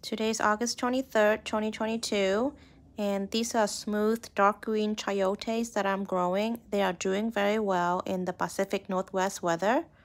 Today is August 23rd, 2022, and these are smooth dark green chayotes that I'm growing. They are doing very well in the Pacific Northwest weather.